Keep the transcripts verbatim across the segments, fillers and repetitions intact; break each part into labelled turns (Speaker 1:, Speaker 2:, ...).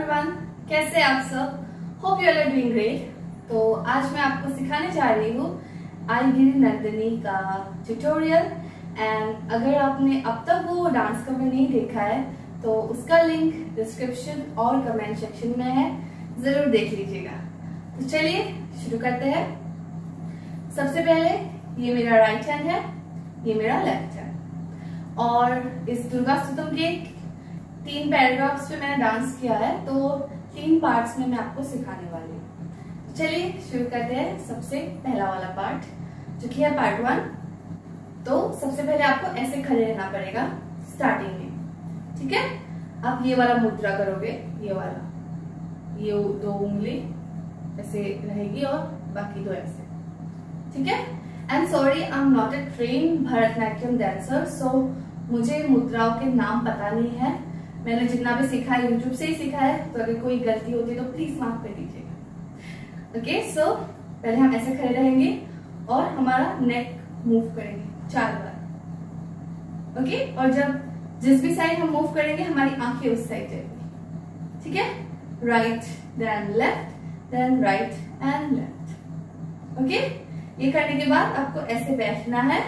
Speaker 1: Everyone, कैसे आप सब? Hope you are doing great. तो आज मैं आपको सिखाने जा रही हूँ आईगिरी नंदिनी का ट्यूटोरियल। एंड अगर आपने अब तक वो डांस कवर नहीं देखा है तो उसका लिंक डिस्क्रिप्शन और कमेंट सेक्शन में है, जरूर देख लीजिएगा। तो चलिए शुरू करते हैं। सबसे पहले ये मेरा राइट हैंड है, ये मेरा लेफ्ट हैंड। और इस दुर्गा स्तुतम के तीन पैराग्राफ्स पे मैंने डांस किया है, तो तीन पार्ट्स में मैं आपको सिखाने वाली हूँ। चलिए शुरू करते हैं। सबसे पहला वाला पार्ट जो कि है पार्ट वन। तो सबसे पहले आपको ऐसे खड़े रहना पड़ेगा स्टार्टिंग में, ठीक है? आप ये वाला मुद्रा करोगे, ये वाला, ये दो उंगली ऐसे रहेगी और बाकी दो ऐसे, ठीक है? And sorry, I am not a train Bharatanatyam dancer, so मुझे मुद्राओं के नाम पता नहीं है। मैंने जितना भी सीखा है यूट्यूब से ही सीखा है, तो अगर कोई गलती होती है तो प्लीज माफ कर दीजिएगा। ओके, सो पहले हम ऐसे खड़े रहेंगे और हमारा नेक मूव करेंगे चार बार। ओके, और जब जिस भी साइड हम मूव करेंगे हमारी आंखें उस साइड जाएंगी, ठीक है? Right then left, then right and left. Okay, ये करने के बाद आपको ऐसे बैठना है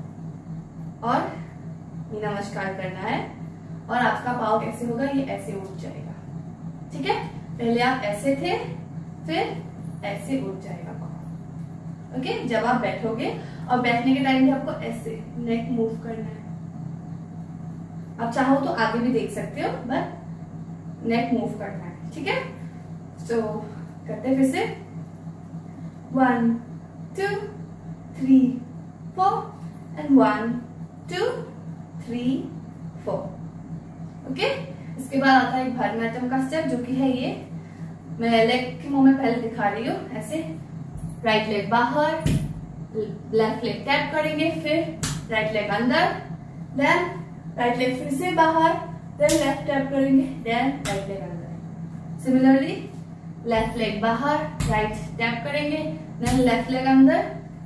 Speaker 1: और ये नमस्कार करना है। और आपका पाँव कैसे होगा? ये ऐसे उठ जाएगा, ठीक है? पहले आप ऐसे थे, फिर ऐसे उठ जाएगा पाँव। ओके, जब आप बैठोगे और बैठने के टाइम भी आपको ऐसे नेक मूव करना है। आप चाहो तो आगे भी देख सकते हो, बट नेक मूव करना है, ठीक है? तो करते हैं फिर से। One two three four and one two three four. Okay, इसके बाद आता है एक भरतनाट्यम का स्टेप जो कि है ये। मैं लेग के मुंह में पहले दिखा रही हूँ। ऐसे राइट लेग बाहर, लेफ्ट लेग टैप करेंगे, फिर राइट लेग अंदर, देन राइट लेग फिर से बाहर, देन लेफ्ट टैप करेंगे, देन राइट लेग अंदर। सिमिलरली लेफ्ट लेग बाहर, राइट टैप करेंगे, देन लेफ्ट लेग अंदर,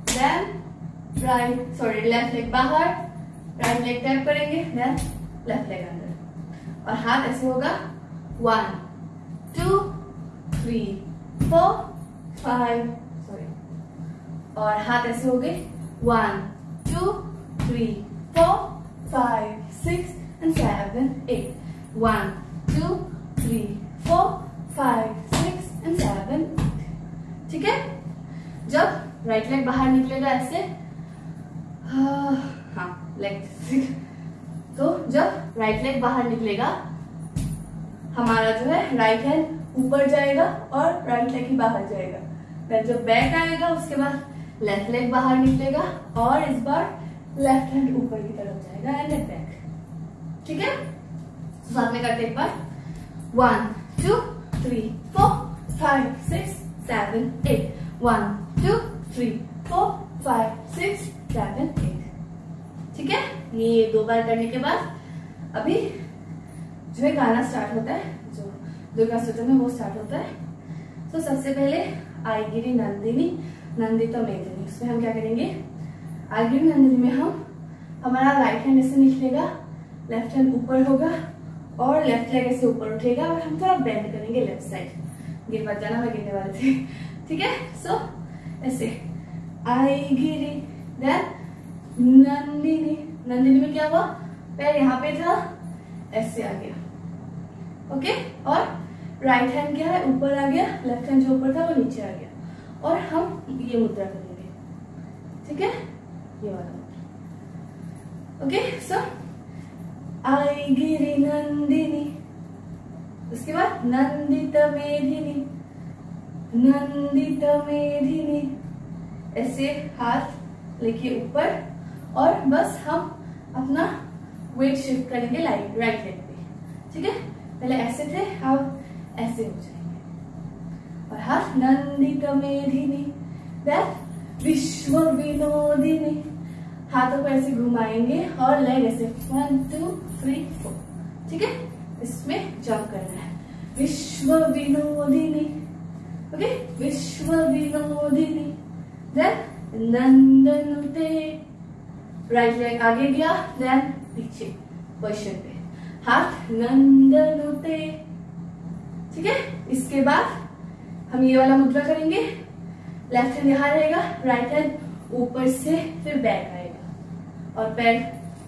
Speaker 1: then right sorry left leg बाहर, राइट लेग टैप करेंगे, देन लेफ्ट लेग अंदर। और हाथ ऐसे होगा one two three four five sorry और हाथ ऐसे हो गए one two three four five six and seven eight. One two three four five six and seven eight, ठीक है? जब राइट लेग बाहर निकलेगा ऐसे, हाँ लेग, तो जब राइट लेग बाहर निकलेगा हमारा जो है राइट हैंड ऊपर जाएगा और राइट लेग ही बाहर जाएगा। फिर जब बैक आएगा उसके बाद लेफ्ट लेग बाहर निकलेगा और इस बार लेफ्ट हैंड ऊपर की तरफ जाएगा एंड बैक, ठीक है? तो साथ में करते एक बार। One two three four five six seven eight. One two three four five six seven eight, ठीक है? ये दो बार करने के बाद अभी जो है गाना स्टार्ट होता है, जो दुर्गा स्तुतम में वो स्टार्ट होता है। तो सबसे पहले आईगिरी नंदिनी नंदिता मेदिनी, उसमें हम क्या करेंगे? आईगिरी नंदिनी में हम हमारा राइट हैंड ऐसे निकलेगा, लेफ्ट हैंड ऊपर होगा और लेफ्ट लेग ऐसे ऊपर उठेगा और हम थोड़ा बेंड करेंगे लेफ्ट साइड। गिर मत जाना, मैं गिरने वाले थे, ठीक है? सो ऐसे आईगिरी, देन नंदिनी। नंदिनी में क्या हुआ? पैर यहाँ पे था, ऐसे आ गया। ओके, और राइट हैंड क्या है? ऊपर आ गया, लेफ्ट हैंड जो ऊपर था वो नीचे आ गया और हम ये मुद्रा करेंगे, ठीक है? ये वाला मुद्रा। ओके, सो आईगिरी नंदिनी, उसके बाद नंदिता मेदिनी, नंदिता मेदिनी। ऐसे हाथ लेके ऊपर और बस हम अपना वेट शिफ्ट करेंगे लाइट राइट लेग पे, ठीक है? पहले ऐसे थे, अब ऐसे हो जाएंगे और हाथ नंदिता मेदिनी, देन विश्व विनोदिनी। हाथों को ऐसे घुमाएंगे और लेग ऐसे वन टू थ्री फोर, ठीक है? इसमें जंप करना है। विश्व विनोदिनी, ओके? विश्व विनोदिनी, देन नंदनुते। राइट लेग आगे गया, देन पीछे पोजीशन पे, हाथ नंदनुते, ठीक है। इसके बाद हम ये वाला मुद्रा करेंगे, लेफ्ट हैंड यहाँ रहेगा, राइट हैंड ऊपर से फिर बैक आएगा और पैर,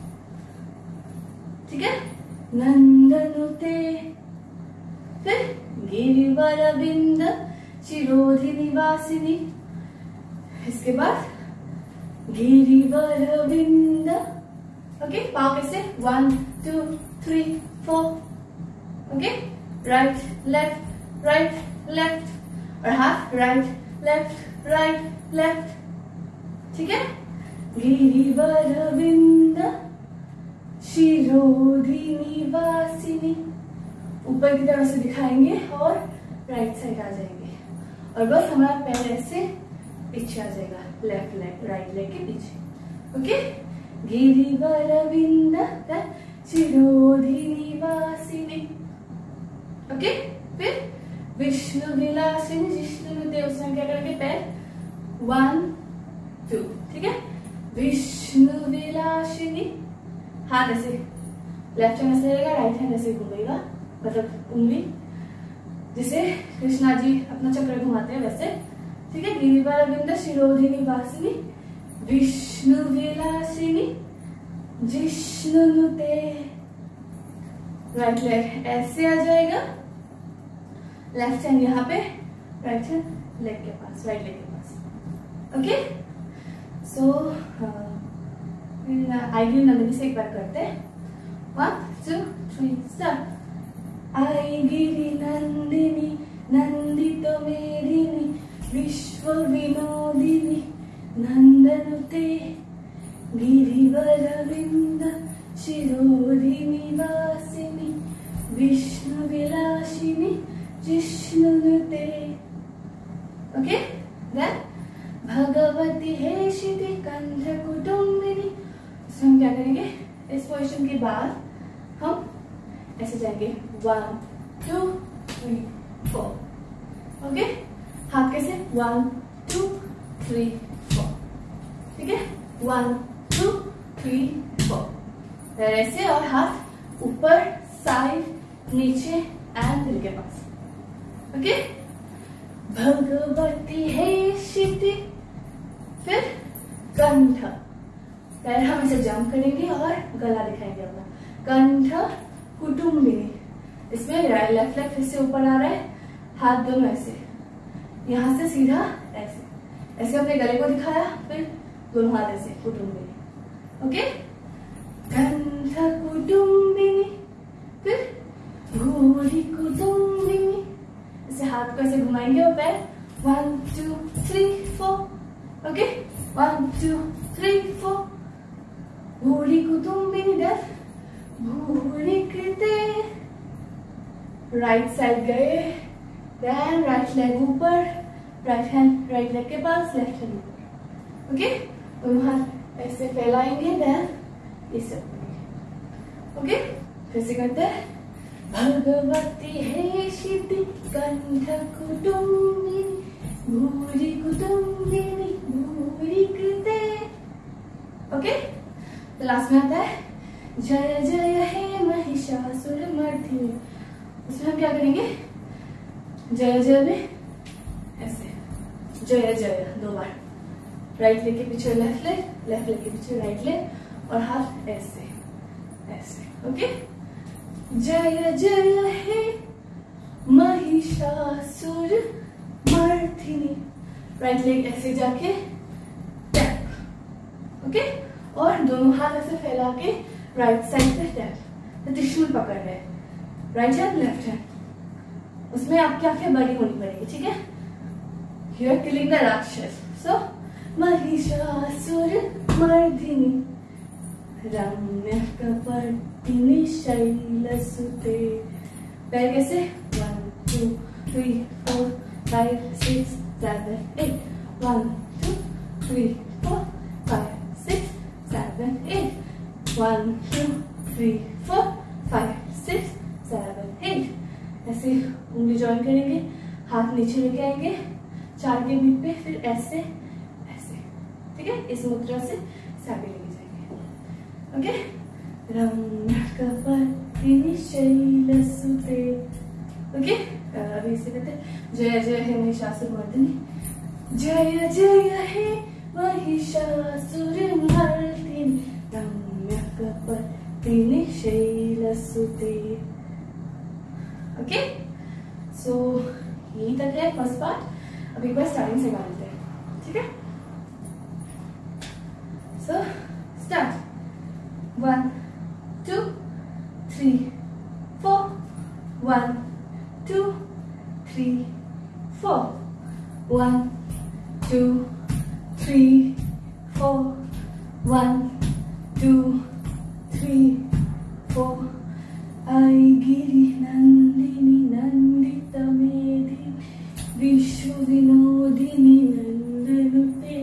Speaker 1: ठीक है। नंदनुते, फिर गिरिवर बिंद शिरोधि निवासिनी, इसके बाद गिरिवर बिंद, ओके। पाँव कैसे, one two three four, okay. Right left right left और हाथ राइट लेफ्ट राइट लेफ्ट, ठीक है। गिरिवर बिंद शिरोधि निवासिनी, ऊपर की तरफ से दिखाएंगे और राइट साइड आ जाएंगे और बस हमारा पैर ऐसे पीछे आ जाएगा, लेफ्ट लेग राइट लेग के पीछे, ओके। गिरिवर बिंद शिरोधि निवासिनी, ओके। फिर विष्णु विलासिनी, विष्णु देव से क्या करेंगे, पैर वन टू, ठीक है। विष्णु विलासिनी, हाथ ऐसे, लेफ्ट हैंड ऐसे रहेगा, राइट हैंड ऐसे घूमेगा, मतलब उंगली जिसे कृष्णा जी अपना चक्र घुमाते हैं वैसे, ठीक है। गिरिवर बिंद शिरोधि निवासिनी, विष्णु विलासिनी, जिष्णुनुते, राइट लेग ऐसे आ जाएगा, लेफ्ट हैंड यहाँ पे, राइट हैंड लेग के पास, राइट लेग के पास, ओके। सो आईगिरी नंदिनी से एक बार करते हैं, वन टू थ्री स्टार्ट। आईगिरी नंदिनी नंदित मेदिनी विश्व विनोदिनी नंदनुते, गिरिवर बिंद शिरोधि निवासिनी, विष्णु विलासिनी, जिष्णुनुते, ओके। देन भगवती हेशिति कंठ कुटुंबिनी, इसमें हम क्या करेंगे, इस पोजीशन के बाद हम ऐसे जाएंगे, one two three four, okay. हाथ कैसे, वन टू थ्री फोर, ठीक है। वन टू थ्री फोर ऐसे, और हाथ ऊपर साइड नीचे एंड दिल के पास, ओके। भगवती हेशिति, फिर कंठ, पैर हम इसे जंप करेंगे और गला दिखाएंगे अपना, कंठ कुटुंबिनी, इसमें लेफ्ट लेग फिर से ऊपर आ रहा है, हाथ दोनों ऐसे, यहां से सीधा ऐसे, ऐसे अपने गले को दिखाया, फिर दोनों हाथ ऐसे कुटुंबिनी, ओके। कंठ कुटुंबिनी, फिर भूरी कुटुंबिनी, इसे हाथ को ऐसे घुमाएंगे और पैर one two three four, okay. One two three four, भूरी कुटुंबिनी, देन भूरी कृते, राइट साइड गए, देन राइट लेग ऊपर, राइट हैंड राइट लेग के पास, लेफ्ट हैंड ऊपर, ओके। दोनों हाथ ऐसे फैलाएंगे, देन इसे ओके। फिर से करते हैं, भगवती हेशिति कंठ कुटुंबिनी भूरि कुटुंबिनी भूरि कृते, ओके। तो लास्ट में आता है जय जय हे महिषासुर मर्दिनी, उसमें हम क्या करेंगे, जय जय में ऐसे जय जय दो बार, राइट लेग के पीछे लेफ्ट लेग, लेफ्ट लेग के पीछे राइट लेग और हाथ ऐसे ऐसे, ओके। जय जय हे महिषासुर मर्दिनी, राइट लेग ऐसे जाके टैप, ओके। और दोनों हाथ ऐसे फैला के राइट साइड पे टैप, तो त्रिशूल पकड़ रहे हैं, राइट हैंड लेफ्ट हैंड, उसमें आपकी आंखें बड़ी होनी पड़ेगी, ठीक है। यू आर किलिंग द राक्षस, सो महिषासुर मर्दिनी रम्य कपर्दिनी शैलसुते, पैर कैसे, one two three four five six seven eight, one two three four five six seven eight, one two three four five six seven eight, ऐसे उंगली ज्वाइन करेंगे, हाथ नीचे लेके आएंगे चार के बीच पे, फिर ऐसे ऐसे, ठीक है। इस मुद्रा से आगे लेके जाएंगे, ओके। रम्य कपर्दिनी शैलसुते, ओके अभी इसे कहते हैं जय जय हे महिषासुरमर्दिनी, जय जय हे महिषासुरमर्दिनी रम्यकपर्दिनी शैलसुते। ओके सो यही तक है फर्स्ट पार्ट। अब एक बार स्टार्टिंग से गा लेते हैं, ठीक है। So start, one two three four, one two three four, one two three four, one two three four. आई गिरि नंदिनी नंदित मेदिनी विश्व विनोदिनी नंदनुते,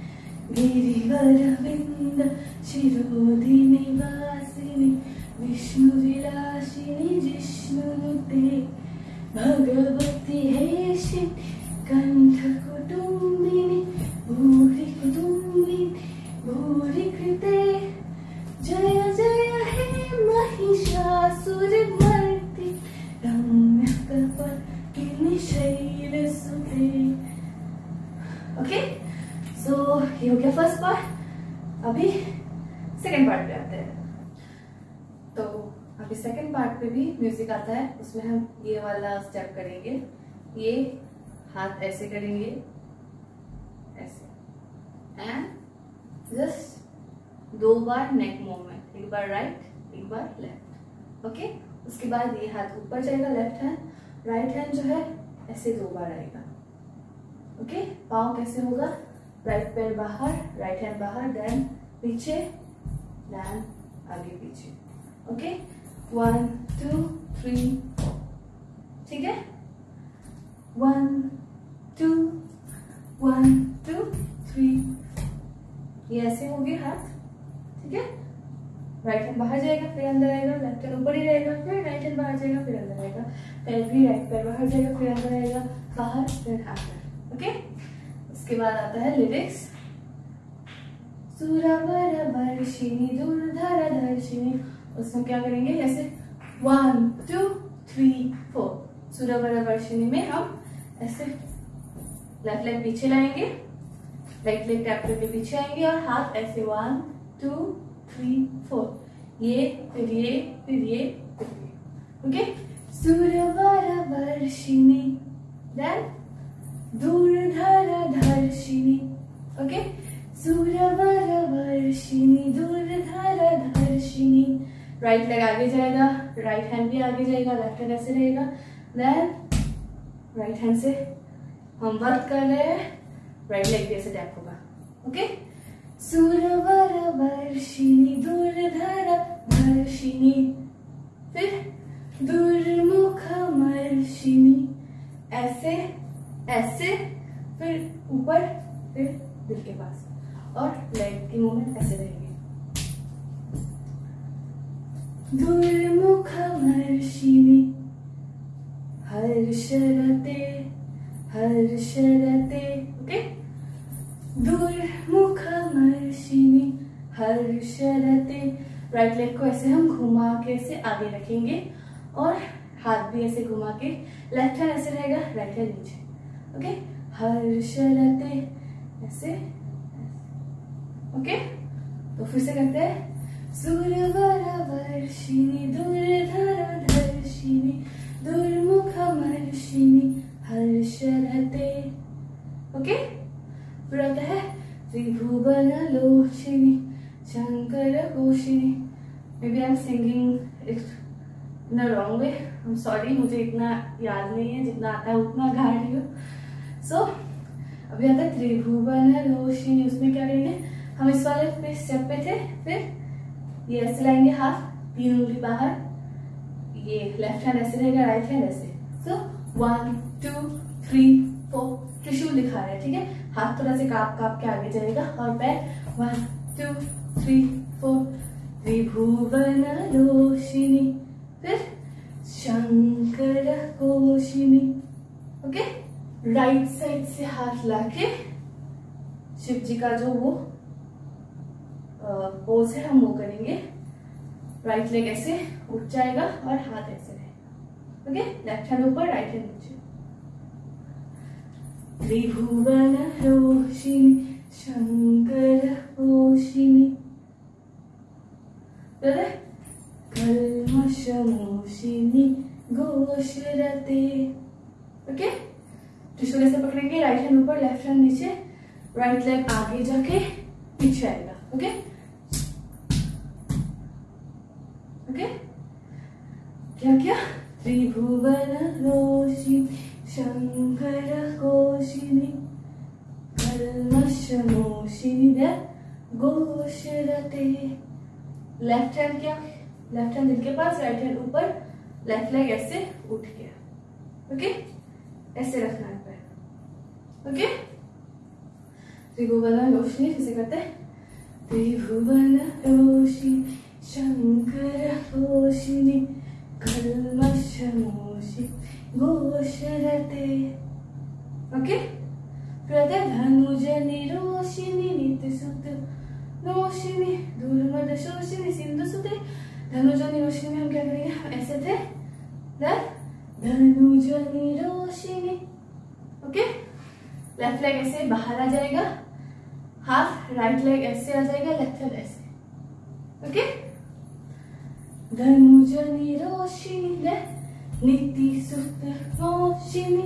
Speaker 1: गिरिवर विंद शिरोधिनी वासिनी विष्णु विलासिनी जिष्णुनुते, भगवती हेशिनी कंठ कुटुंबिनी भूरि कुटुंबिनी भूरि कृते, जय जय हे महिषासुरमर्दिनी रम्यकपर्दिनी शैलसुते। ओके सो ये हो गया फर्स्ट पार्ट। अभी सेकंड पार्ट पे आते हैं। तो अभी सेकंड पार्ट पे भी म्यूजिक आता है, उसमें हम ये वाला स्टेप करेंगे, ये हाथ ऐसे करेंगे ऐसे, एंड जस्ट दो बार नेक मूवमेंट, एक बार राइट एक बार लेफ्ट। ओके उसके बाद ये हाथ ऊपर जाएगा लेफ्ट हैंड, राइट हैंड जो है ऐसे दो बार आएगा। ओके पाँव कैसे होगा, राइट पैर बाहर, राइट हैंड बाहर, देन पीछे, देन आगे पीछे। Okay one two three four, ठीक है। One two one two three, ये ऐसे हो गए हाथ, ठीक है। राइट हैंड बाहर जाएगा फिर अंदर आएगा, लेफ्ट हैंड ऊपर ही रहेगा फिर राइट हैंड बाहर जाएगा फिर अंदर आएगा, पैर भी राइट पैर बाहर जाएगा फिर अंदर आएगा, बाहर फिर अंदर। ओके उसके बाद आता है लिरिक्स, सुरवर वर्षिणी दुर्धर दर्शिनी, उसमें क्या करेंगे ऐसे वन टू थ्री फोर, सुरवर वर्षिणी में हम ऐसे लेफ्ट लेग पीछे लाएंगे, राइट लेग टैप करके पीछे आएंगे और हाथ ऐसे वन टू थ्री फोर, ये फिर ये फिर ये फिर ये। ओके सुरवर वर्षिणी, देन दुर्धर दर्शिनी। ओके सुरवर वर्षिणी दुर्धर दर्शिनी, राइट लेग आगे जाएगा, राइट हैंड भी आगे जाएगा, लेफ्ट हैंड ऐसे रहेगा, देन राइट हैंड से हम वर्क कर रहे हैं, राइट लेग भी ऐसे टैप होगा। ओके सुरवर वर्षिणी दुर्धर दर्शिनी, फिर दुर्मुख मर्शिनी, ऐसे ऐसे फिर ऊपर फिर दिल के पास, और लेग की मूवमेंट ऐसे रहेगी। दुर्मुख मर्शिनी हर्षरते हर्षरते। ओके दुर्मुख मर्शिनी हर्षरते, राइट लेग को ऐसे हम घुमा के ऐसे आगे रखेंगे और हाथ भी ऐसे घुमा के, लेफ्ट हैंड ऐसे रहेगा, राइट हैंड नीचे। ओके हर्षरते ऐसे, ओके तो फिर से करते हैं, सुरवर वर्षिणी दुर्धर दर्शिनी दुर्मुख मर्शिनी हर्षरते। ओके फिर आता है त्रिभुवन लोचिनी शंकर कोशिनी। Maybe I am singing it in a wrong way, I am sorry, मुझे इतना याद नहीं है, जितना आता है उतना गा रही हूँ। सो अभी आता है त्रिभुवन लोचिनी, उसमें क्या करेंगे हम, इस वाले पे स्टेप पे थे, फिर ये ऐसे लाएंगे हाथ, तीन उंगली बाहर, ये लेफ्ट हैंड ऐसे रहेगा, राइट हैंड ऐसे। So one two three four, त्रिशूल दिखा रहे हैं, ठीक है। हाथ थोड़ा से काप काप के आगे जाएगा और पैर वन टू थ्री फोर, त्रिभुवन लोचिनी, फिर शंकर कोशिनी। ओके राइट साइड से हाथ लाके शिव जी का जो वो पोज है हम वो करेंगे, राइट लेग ऐसे उठ जाएगा और हाथ ऐसे रहेगा। ओके, लेफ्ट हैंड ऊपर, राइट हैंड नीचे। त्रिभुवन रोशिनी शंकर पोषिनी, कल्मष मोशिनी घोषरते। ओके, त्रिशूल ऐसे पकड़ेंगे, राइट हैंड ऊपर, लेफ्ट हैंड नीचे, राइट लेग आगे जाके पीछे आएगा। ओके ओके, क्या क्या? त्रिभुवन रोशिनी शंकर कोशिनी कल्मष मोशिनी घोषरते। लेफ्ट हैंड क्या? लेफ्ट हैंड दिल के पास, राइट हैंड ऊपर, लेफ्ट लेग ऐसे उठ गया। ओके, ऐसे रखना है पैर। ओके, त्रिभुवन रोशिनी कैसे करते हैं? त्रिभुवन रोशिनी शंकर पोषिनी कल्मष मोशिनी घोषरते। ओके, फिर धनुजनि रोशिनी नित्यसुत रोशिनी दुर्मद शोषिनी सिंधु सुते। धनुजनि रोशिनी में हम क्या करेंगे? हम ऐसे थे, धनुजनि रोशिनी। ओके, लेफ्ट लेग ऐसे बाहर आ जाएगा, हाथ राइट लेग ऐसे आ जाएगा, लेफ्ट हैंड ऐसे। ओके, धनुजनि रोशिनी नीति सुत रोशिनी।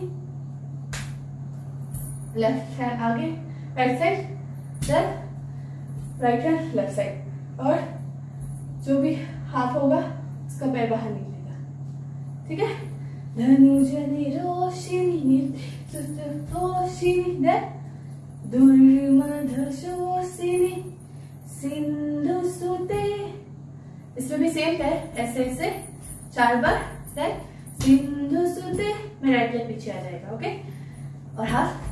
Speaker 1: लेफ्ट हैंड आगे, right side, left right hand left side, और जो भी हाथ होगा उसका पैर बाहर निकलेगा। ठीक है, धनुजनि रोशिनी नीति सुत रोशिनी दुर्मद शोषिनी सिंधु सुते। इसमें भी सेम है, ऐसे ऐसे चार बार, सिंधु सुते में राइट लेग पीछे आ जाएगा। ओके, और हाथ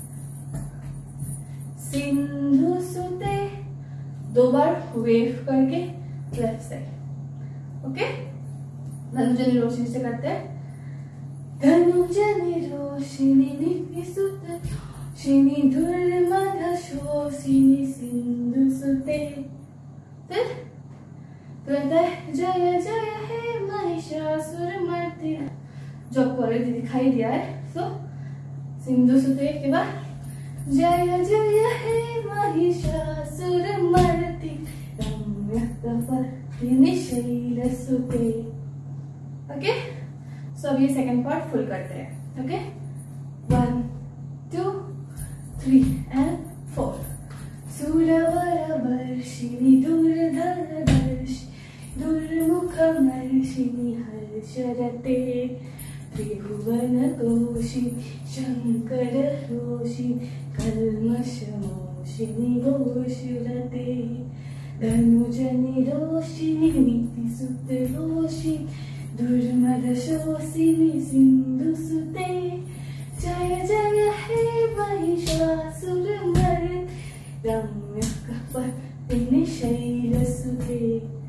Speaker 1: सिंधु सुते, दो बार वेव करके लेफ्ट साइड। ओके, धनुजनि रोशिनी से करते हैं। धनुजनि रोशिनी नीति सुत रोशिनी दुर्मद शोषिनी सिंधु सुते। फिर कहता है जय जय हे महिषासुर मर्दिनी, जो आपको ऑलरेडी दिखाई दिया है। सो सिंधु सुते के बाद जय जय हे महिषासुर मर्दिनी रम्यकपर्दिनी शैलसुते। ओके, सो अब ये सेकंड पार्ट फुल करते हैं। Okay, one two three and four. सुरवर वर्षिणी दुर्धर दर्शि दुर्मुखमर्षिणी हर्षरते। त्रिभुवन तोषिनी शंकर रोशिनी कल्मष मोशिनी घोषरते। धनुजनि रोशिनी नीति सुत रोशिनी दुर्मद शोषिनी सिंधु सुते। जय जय हे महिषासुरमर्दिनी रम्यकपर्दिनी शैलसुते।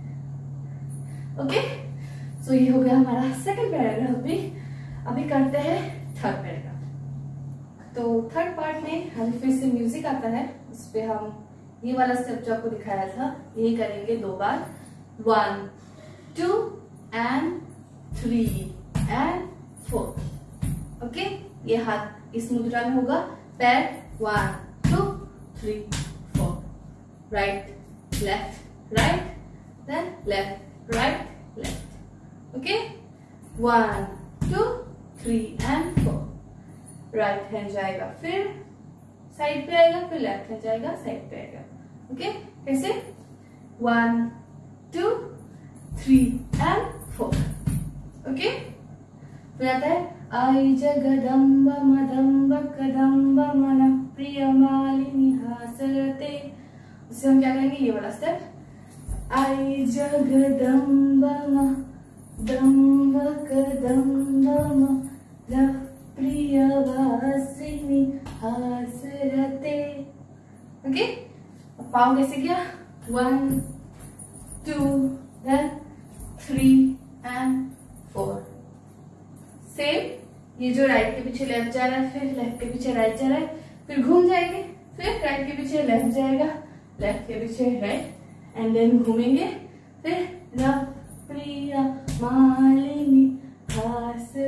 Speaker 1: ओके, सो ये हो गया हमारा सेकंड पैराग्राफ भी। अभी करते हैं थर्ड पैराग्राफ। तो थर्ड पार्ट में हम फिर से म्यूजिक आता है, उस पे हम ये वाला स्टेप जो आपको दिखाया था यही करेंगे दो बार। One two and three and four. Okay, ये हाथ इस मुद्रा में होगा, पैर one two three four, right left right then left right left. Okay, one two three and four. Right hand जाएगा फिर साइड पे आएगा, फिर लेफ्ट हैंड जाएगा साइड पे आएगा। ओके, कैसे? One two three and four. Okay, फिर आता है आई जगदम्ब मदम्ब कदम्ब मन प्रिय मालिनी हासरते। उससे हम क्या करेंगे? ये वाला स्टेप, आई जगदम्ब मदम्ब कदम्ब मन प्रिय वासिनी हासरते। ओके, पाँव कैसे किया? One two then three and four. Same, ये जो राइट के पीछे लेफ्ट जा रहा है, फिर लेफ्ट के पीछे राइट जा रहा है, फिर घूम जाएंगे, फिर राइट के पीछे लेफ्ट जाएगा, लेफ्ट के पीछे राइट एंड देन घूमेंगे, फिर प्रिय मालिनी हास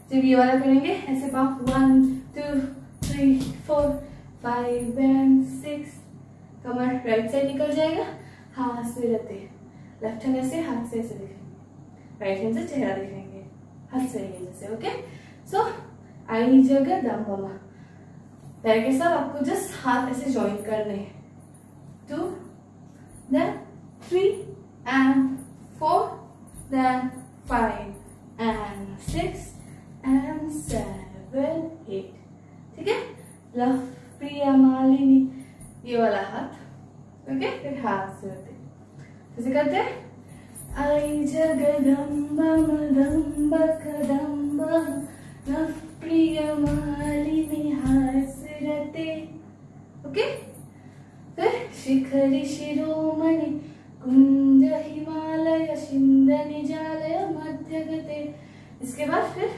Speaker 1: जब ये वाला करेंगे ऐसे पाँव, one two three four five and six, कमर राइट साइड निकल जाएगा, हाथ से रहते, लेफ्ट हैंड ऐसे, हाथ से ऐसे दिखेंगे, राइट हैंड से चेहरा दिखेंगे, हाथ से ये जैसे। ओके, सो आई जगदम्बा, पैर के साथ आपको जस्ट हाथ ऐसे ज्वाइन करने हैं, two then three and four then five and six and seven eight. ठीक है, लव प्रिया मालिनी, ये वाला हाथ। ओके, फिर हाथ से होते जैसे करते हैं, आई जगदम्बा मदम्बा कदम्बा लव प्रिया मालिनी हासरते। ओके, फिर शिखरि शिरोमणि कुंज हिमालय शिंद निजालय मध्यगते। इसके बाद फिर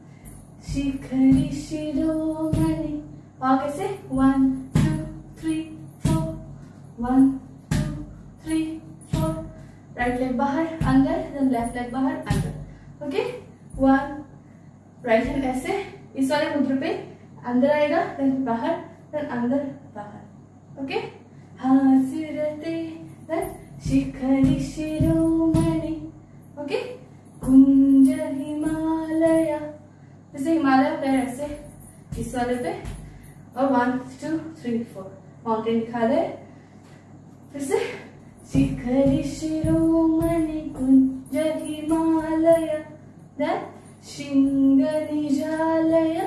Speaker 1: शिखरि शिरोमणि, और कैसे, one two three four, one two three four, right leg बाहर अंदर, देन लेफ्ट लेग बाहर अंदर। ओके, वन, राइट हैंड ऐसे इस वाले मुद्रा पे अंदर आएगा, देन बाहर, देन अंदर बाहर। ओके, हासिरते, देन शिखरि शिरोमणि। ओके, कुंज हिमालय, जैसे हिमालय पैर ऐसे इस वाले पे, और one two three four mountain दिखा दे। फिर से शिखरि शिरोमणि कुंज हिमालय, देन शिंग निजालय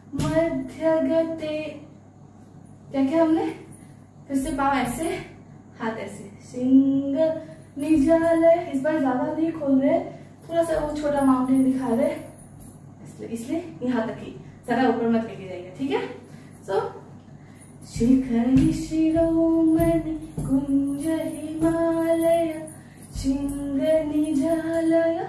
Speaker 1: मध्यगते। क्या क्या हमने, फिर से पाँव ऐसे, हाथ ऐसे, शिंग निजालय। इस बार ज्यादा नहीं खोल रहे, थोड़ा सा वो छोटा माउंटेन दिखा रहे, इसलिए इसलिए यहाँ तक ही, ज्यादा ऊपर मत लेके जाइए। ठीक है, सो शिखरि शिरोमणि कुंज हिमालय शिंग निजालय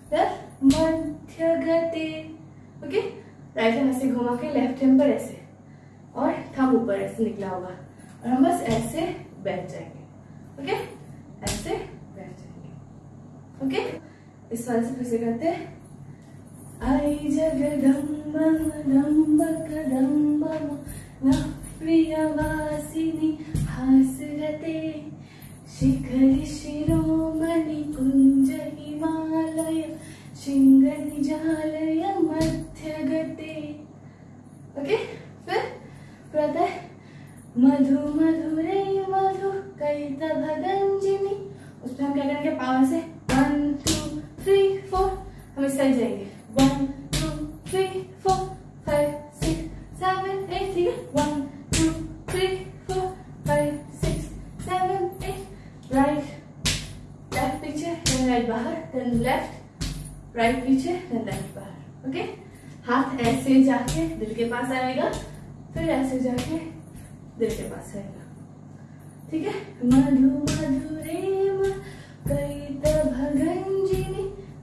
Speaker 1: मध्यगते। ओके, राइट हैंड ऐसे घुमा के लेफ्ट हैंड पर ऐसे, और थंब ऊपर ऐसे निकला होगा, और हम बस ऐसे बैठ जाएंगे। ओके, ऐसे बैठ जाएंगे। ओके, इस वाले से फिर से करते हैं, आई जगदम्बा दम्बा कदम्बा नः प्रियवासिनी हासरते शिखरि शिरोमणि कुंज हिमालय शिंग निजालय मध्यगते। ओके, फिर प्रत्यय मधु मधुरे मधु कैतभगंजिनी, उसमें हम क्या करेंगे, पाँव से वन टू थ्री फोर, हम इस साइड जाएंगे, one two three four five six seven eight. ठीक है, one two three four five six seven eight, right left पीछे, देन राइट बाहर, देन लेफ्ट राइट पीछे, देन लेफ्ट बाहर। ओके, हाथ ऐसे जाके दिल के पास आएगा, फिर ऐसे जाके दिल के पास आएगा। ठीक है, मधु मधुरे कैतभगंजिनी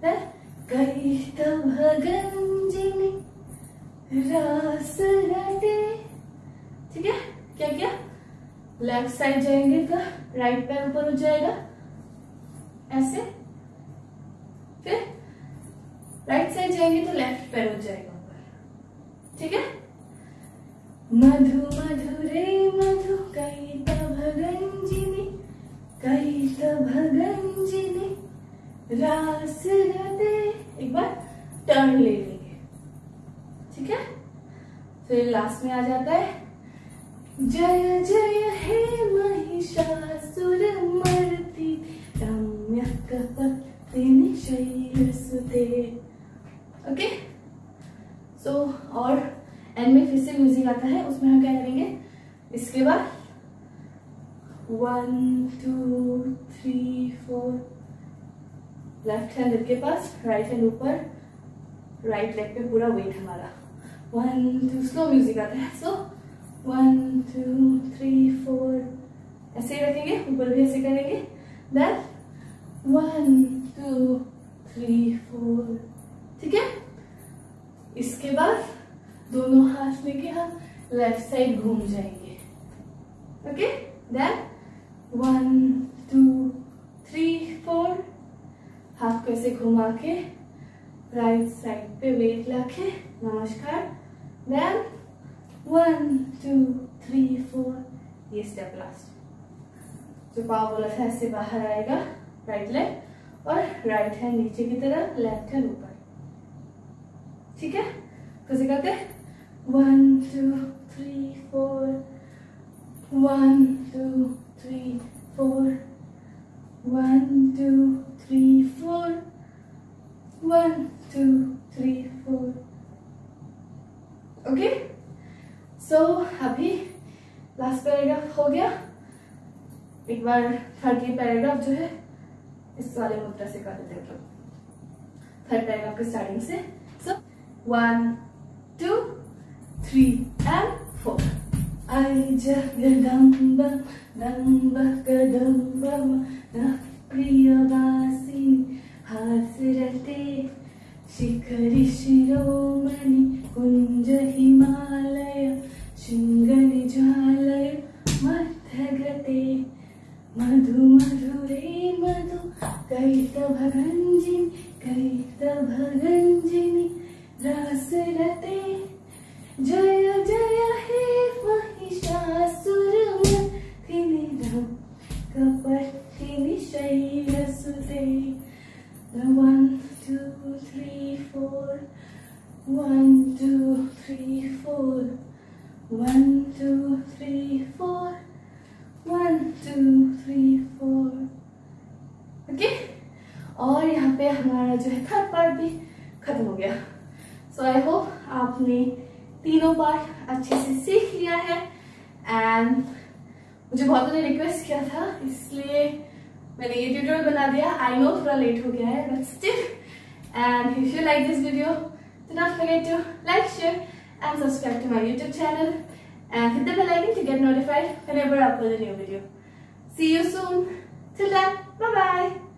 Speaker 1: कैतभगंजिनी रास रटे। ठीक है, क्या क्या, लेफ्ट साइड जाएंगे तो राइट पैर ऊपर उठ जाएगा ऐसे, फिर राइट साइड जाएंगे तो लेफ्ट पैर उठ जाएगा ऊपर। ठीक है, मधु मधुरे मधु कैतभगंजिनी कैतभगंजिनी रास रटे। एक बार टर्न ले लेंगे। ठीक है, फिर लास्ट में आ जाता है, जय जय हे महिषासुर मर्दी रम्य कपतिनि शैलसुते। ओके, सो और एंड में फिर से म्यूजिक आता है, उसमें हम क्या करेंगे, इसके बाद one two three four, left hand दिल के पास, राइट हैंड ऊपर, राइट लेग पे पूरा वेट हमारा, वन टू, स्लो म्यूजिक आता है, so one two three four, ऐसे ही रखेंगे, ऊपर भी ऐसे करेंगे, then one two three four. ठीक है, इसके बाद दोनों हाथ लेके हम लेफ्ट साइड घूम जाएंगे। Okay, then one two three four, हाथ को ऐसे घुमा के राइट साइड पे वेट लाके नमस्कार, then one two three four, ये स्टेप लास्ट। जो पाँव बोला था ऐसे बाहर आएगा, राइट लेग और राइट हैंड नीचे की तरफ, लेफ्ट हैंड ऊपर, ठीक है। तो से करते हैं one two three four, one two three four, one two three four, one two three four. Okay, so अभी लास्ट पैराग्राफ हो गया। एक बार थर्ड पैराग्राफ जो है इस वाले मुद्रा से कर देते हैं, थर्ड पैराग्राफ के स्टार्टिंग से। So one two three and four. आई जगदम्ब दम्ब कदम्ब प्रियवासी हासरते शिखरि शिरोमणि कुंज हिमालय शृंगनिजालय मध्यगते मधु मधुरे मधु कैतभगञ्जिनि कैतभगञ्जिनि रासरते जय जय हे महिषासुरमर्दिनि कपर्दिनि शैलसुते। One two three four, one two three four, one two three four, one two three four। Okay, और यहाँ पे हमारा जो है थर्ड पार्ट भी खत्म हो गया। सो आई होप आपने तीनों पार्ट अच्छे से सीख लिया है। एंड मुझे बहुत ने रिक्वेस्ट किया था, इसलिए मैंने ये ट्यूटोरियल बना दिया। आई नो थोड़ा लेट हो गया है, but still, and if you like this video do not forget to like, share and subscribe to my YouTube channel and hit the bell icon to get notified whenever I upload a new video. See you soon. Till then, bye bye.